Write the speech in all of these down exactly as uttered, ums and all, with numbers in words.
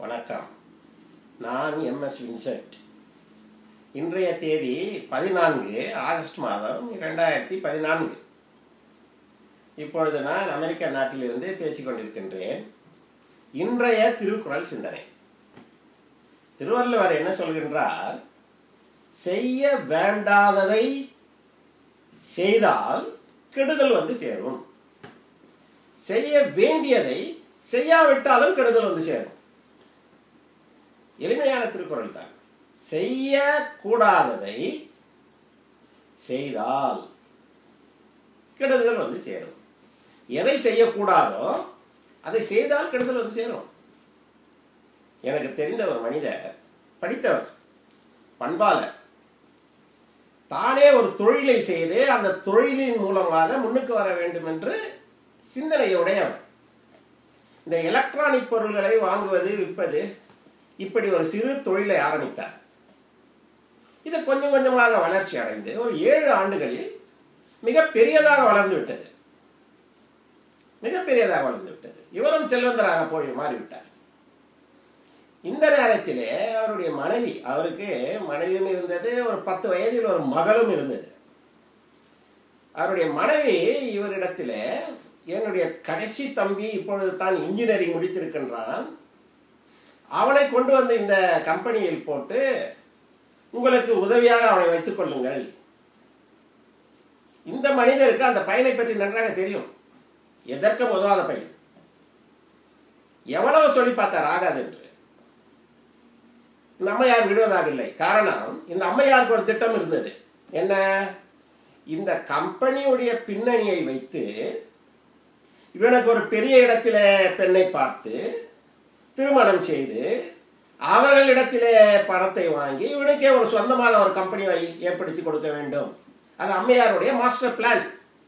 வணக்கம். நான் MS. Vincent. இன்றைய தேதி பதினான்கு ஆகஸ்ட் மாதம் இரண்டாயிரத்தி பதினான்கு. இப்பொழுது நான் அமெரிக்க நாட்டிலிருந்து பேசிக்கொண்டிருக்கின்றேன். இன்றைய திருக்குறள் சிந்தனை. திருவள்ளுவர் என்ன சொல்கின்றார்? செய்ய வேண்டாததை செய்தால் கெடுதல் வந்து சேரும், செய்ய வேண்டியதை செய்யாவிட்டாலும் கெடுதல் வந்து சேரும். எளிமையான திருக்குறள் தான். செய்ய கூடாததை செய்தால் கெடுதல் வந்து சேரும். எதை செய்யக்கூடாதோ அதை செய்தால் கெடுதல் வந்து சேரும். எனக்கு தெரிந்த ஒரு மனிதர், படித்தவர், பண்பாளர், தானே ஒரு தொழிலை செய்து அந்த தொழிலின் மூலமாக முன்னுக்கு வர வேண்டும் என்று சிந்தனையுடையவர். இந்த எலக்ட்ரானிக் பொருள்களை வாங்குவது, விற்பது, இப்படி ஒரு சிறு தொழிலை ஆரம்பித்தார். இது கொஞ்சம் கொஞ்சமாக வளர்ச்சி அடைந்து ஒரு ஏழு ஆண்டுகளில் மிக பெரியதாக வளர்ந்து விட்டது. மிக பெரியதாக வளர்ந்து விட்டது. இவரும் செல்வந்தராக போய் மாறிவிட்டார். இந்த நேரத்திலே அவருடைய மனைவி, அவருக்கு மனைவியும் இருந்தது, ஒரு பத்து வயதில் ஒரு மகளும் இருந்தது. அவருடைய மனைவி இவரிடத்திலே, என்னுடைய கடைசி தம்பி இப்பொழுது தான் இன்ஜினியரிங் முடித்திருக்கின்றான், அவனை கொண்டு வந்து இந்த கம்பெனியில் போட்டு உங்களுக்கு உதவியாக அவனை வைத்துக் கொள்ளுங்கள். இந்த மனிதருக்கு அந்த பையனை பற்றி நன்றாக தெரியும். எதற்கும் உதவாத பையன். எவ்வளவு சொல்லி பார்த்தார், ஆகாது என்று. இந்த அம்மையார் விடுவதாக இல்லை. காரணம், இந்த அம்மையாருக்கு ஒரு திட்டம் இருந்தது. என்ன? இந்த கம்பெனியுடைய பின்னணியை வைத்து இவனுக்கு ஒரு பெரிய இடத்துல பெண்ணை பார்த்து திருமணம் செய்து அவர்களிடத்திலே பணத்தை வாங்கி இவனுக்கே ஒரு சொந்தமான ஒரு கம்பெனியை ஏற்படுத்தி கொடுக்க வேண்டும். அது அம்மையாருடைய மாஸ்டர் பிளான்.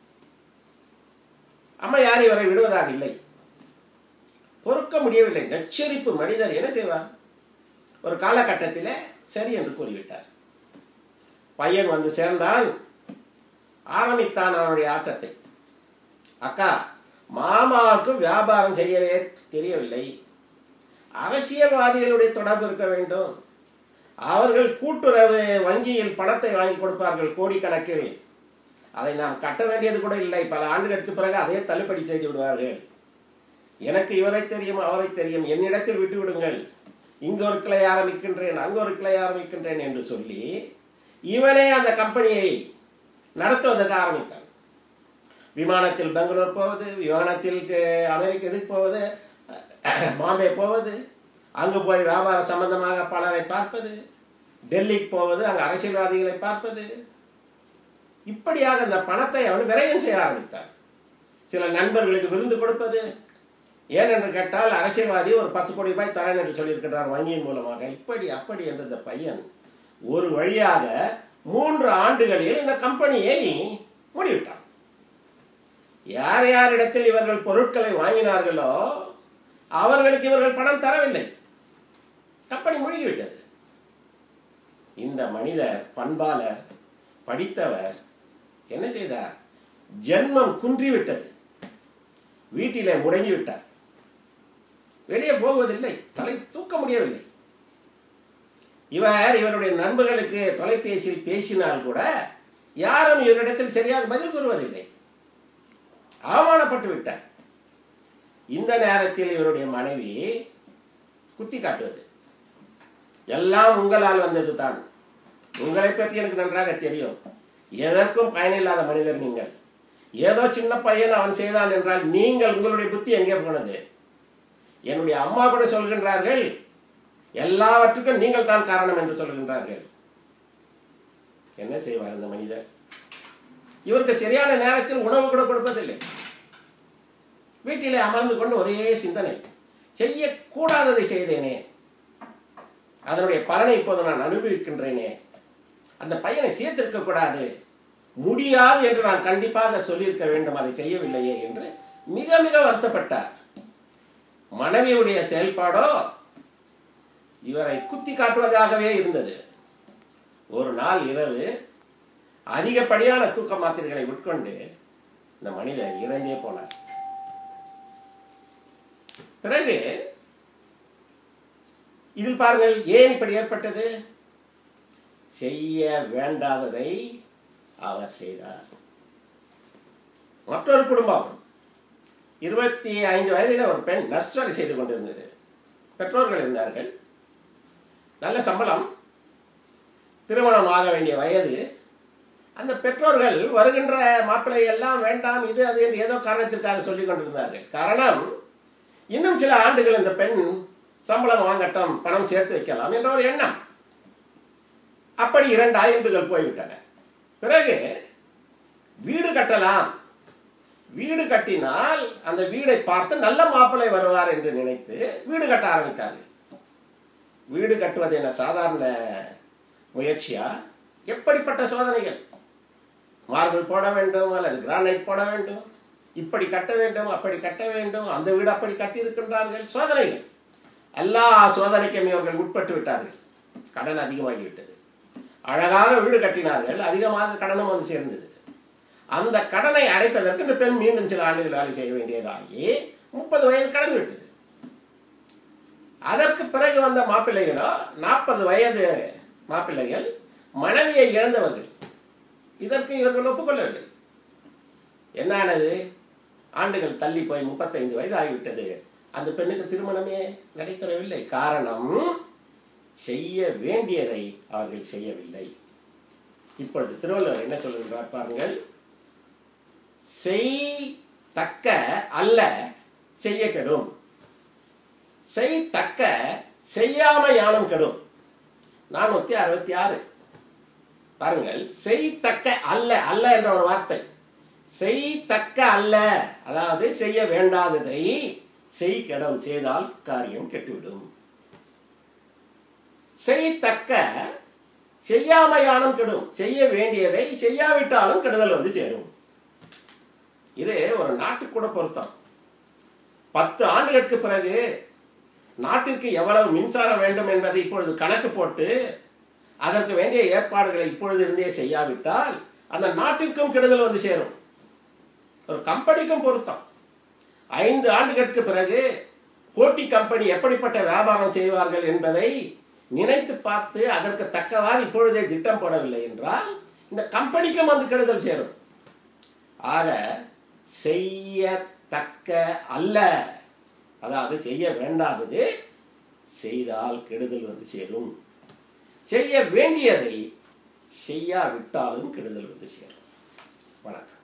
அம்மையார் இவரை விடுவதாக இல்லை. பொறுக்க முடியவில்லை. நச்சரிப்பு மனிதர் என்ன செய்வார்? ஒரு காலகட்டத்தில் சரி என்று கூறிவிட்டார். பையன் வந்து சேர்ந்தான். ஆரம்பித்தான் அவனுடைய ஆட்டத்தை. அக்கா, மாமாவுக்கு வியாபாரம் செய்யவே தெரியவில்லை. அரசியல்வாதிகளுடைய தொடர்பு இருக்க வேண்டும். அவர்கள் கூட்டுறவு வங்கியில் பணத்தை வாங்கி கொடுப்பார்கள் கோடிக்கணக்கில். அதை நாம் கட்ட வேண்டியது கூட இல்லை. பல ஆண்டுகளுக்கு பிறகு அதே தள்ளுபடி செய்து விடுவார்கள். எனக்கு இவரை தெரியும், அவரை தெரியும், என்னிடத்தில் விட்டு விடுங்கள். இங்கு ஒரு கிளை ஆரம்பிக்கின்றேன், அங்கு ஒரு கிளை ஆரம்பிக்கின்றேன் என்று சொல்லி இவனே அந்த கம்பெனியை நடத்துவதற்கு ஆரம்பித்தான். விமானத்தில் பெங்களூர் போவது, விமானத்தில் அமெரிக்க இதுக்கு போவது, பாம்பே போவது, அங்கு போய் வியாபார சம்பந்தமாக பலரை பார்ப்பது, டெல்லிக்கு போவது, அங்கு அரசியல்வாதிகளை பார்ப்பது, இப்படியாக அந்த பணத்தை அவன் விரயம் செய்ய ஆரம்பித்தான். சில நண்பர்களுக்கு விருந்து கொடுப்பது. ஏனென்று கேட்டால் அரசியல்வாதி ஒரு பத்து கோடி ரூபாய் தரேன் என்று சொல்லியிருக்கிறார் வங்கியின் மூலமாக. இப்படி அப்படி என்ற இந்த பையன் ஒரு வழியாக மூன்று ஆண்டுகளில் இந்த கம்பெனியை மூடிவிட்டான். யார் யாரிடத்தில் இவர்கள் பொருட்களை வாங்கினார்களோ அவர்களுக்கு இவர்கள் பணம் தரவில்லை. கம்பெனி மூழ்கிவிட்டது. இந்த மனிதர், பண்பாளர், படித்தவர், என்ன செய்தார்? ஜென்மம் குன்றிவிட்டது. வீட்டிலே முடங்கிவிட்டார். வெளியே போவதில்லை. தலை தூக்க முடியவில்லை. இவர் இவருடைய நண்பர்களுக்கு தொலைபேசியில் பேசினால் கூட யாரும் இவரிடத்தில் சரியாக பதில் கூறுவதில்லை. அவமானப்பட்டு விட்டார். இந்த நேரத்தில் இவருடைய மனைவி குத்தி காட்டுவது, எல்லாம் உங்களால் வந்தது தான், உங்களை பற்றி எனக்கு நன்றாக தெரியும், எதற்கும் பயனில்லாத மனிதர் நீங்கள், ஏதோ சின்ன பையன் அவன் செய்தான் என்றால் நீங்கள், உங்களுடைய புத்தி எங்கே போனது? என்னுடைய அம்மா கூட சொல்கின்றார்கள், எல்லாவற்றுக்கும் நீங்கள் தான் காரணம் என்று சொல்கின்றார்கள். என்ன செய்வார் இந்த மனிதர்? இவருக்கு சரியான நேரத்தில் உணவு கூட கொடுப்பதில்லை. வீட்டிலே அமர்ந்து கொண்டு ஒரே சிந்தனை, செய்யக்கூடாததை செய்தேனே, அதனுடைய பலனை இப்போது நான் அனுபவிக்கின்றேனே, அந்த பையனை சேர்த்திருக்க கூடாது, முடியாது என்று நான் கண்டிப்பாக சொல்லியிருக்க வேண்டும், அதை செய்யவில்லையே என்று மிக மிக வருத்தப்பட்டார். மனைவியுடைய செயல்பாடோ இவரை குத்தி காட்டுவதாகவே இருந்தது. ஒரு நாள் இரவு அதிகப்படியான தூக்க மாத்திரைகளை உட்கொண்டு இந்த மனிதர் இறந்தே போனார். பிறகு இதில் பாருங்கள், ஏன் இப்படி ஏற்பட்டது? செய்ய வேண்டாததை அவர் செய்தார். மற்றொரு குடும்பம், இருபத்தி ஐந்து வயதில் ஒரு பெண் நர்ஸ் வேலை செய்து கொண்டிருந்தது. பெற்றோர்கள் இருந்தார்கள், நல்ல சம்பளம், திருமணம் ஆக வேண்டிய வயது. அந்த பெற்றோர்கள் வருகின்ற மாப்பிள்ளை எல்லாம் வேண்டாம், இது அது என்று ஏதோ காரணத்திற்காக சொல்லிக் கொண்டிருந்தார்கள். காரணம், இன்னும் சில ஆண்டுகள் இந்த பெண் சம்பளம் வாங்கட்டும், பணம் சேர்த்து வைக்கலாம் என்ற ஒரு எண்ணம். அப்படி இரண்டு ஆண்டுகள் போய்விட்டன. பிறகு வீடு கட்டலாம், வீடு கட்டினால் அந்த வீடை பார்த்து நல்ல மாப்பிள்ளை வருவார் என்று நினைத்து வீடு கட்ட ஆரம்பித்தார்கள். வீடு கட்டுவது என்ன சாதாரண முயற்சியா? எப்படிப்பட்ட சோதனைகள்! மார்பிள் போட வேண்டும் அல்லது கிரானைட் போட வேண்டும், இப்படி கட்ட வேண்டும், அப்படி கட்ட வேண்டும், அந்த வீடு அப்படி கட்டியிருக்கின்றார்கள். சோதனைகள், எல்லா சோதனைக்கும் இவர்கள் உட்பட்டு விட்டார்கள். கடன் அதிகமாகிவிட்டது. அழகாக வீடு கட்டினார்கள், அதிகமாக கடனும் வந்து சேர்ந்தது. அந்த கடனை அடைப்பதற்கு இந்த பெண் மீண்டும் சில ஆண்டுகள் வேலை செய்ய வேண்டியதாகி முப்பது வயது கடந்து விட்டது. அதற்கு பிறகு வந்த மாப்பிள்ளைகளோ நாற்பது வயது மாப்பிள்ளைகள், மனைவியை இழந்தவர்கள். இதற்கு இவர்கள் ஒப்புக்கொள்ளவில்லை. என்னானது? ஆண்டுகள் தள்ளி போய் முப்பத்தைந்து வயது ஆகிவிட்டது. அந்த பெண்ணுக்கு திருமணமே நடைபெறவில்லை. காரணம், செய்ய வேண்டியதை அவர்கள் செய்யவில்லை. இப்பொழுது திருவள்ளுவர் என்ன சொல்லுகிறார் பாருங்கள். செய் தக்க அல்ல செய்ய கெடும், செய் தக்க செய்யாம யானம் கெடும். நானூத்தி அறுபத்தி ஆறு பாருங்கள். செய் தக்க அல்ல, அல்ல என்ற ஒரு வார்த்தை. செய் தக்க அல்ல, அதாவது செய்ய வேண்டாததை செய் கெடும், செய்தால் காரியம் கெட்டுவிடும். செய் தக்க செய்யாமையானும் கெடும், செய்ய வேண்டியதை செய்யாவிட்டாலும் கெடுதல் வந்து சேரும். இது ஒரு நாட்டுக்கு கூட பொருத்தம். பத்து ஆண்டுகளுக்கு பிறகு நாட்டிற்கு எவ்வளவு மின்சாரம் வேண்டும் என்பதை இப்பொழுது கணக்கு போட்டு அதற்கு வேண்டிய ஏற்பாடுகளை இப்பொழுது இருந்தே செய்யாவிட்டால் அந்த நாட்டிற்கும் கெடுதல் வந்து சேரும். ஒரு கம்பெனிக்கும் பொருத்தம். ஐந்து ஆண்டுகளுக்கு பிறகு கோட்டி கம்பெனி எப்படிப்பட்ட வியாபாரம் செய்வார்கள் என்பதை நினைத்து பார்த்து அதற்கு தக்கவாறு இப்பொழுதே திட்டம் போடவில்லை என்றால் இந்த கம்பெனிக்கும் வந்து கெடுதல் சேரும். ஆக செய்யத்தக்க அல்ல, அதாவது செய்ய வேண்டாதது செய்தால் கெடுதல் வந்து சேரும். செய்ய வேண்டியதை செய்யாவிட்டாலும் கெடுதல் வந்து சேரும். வணக்கம்.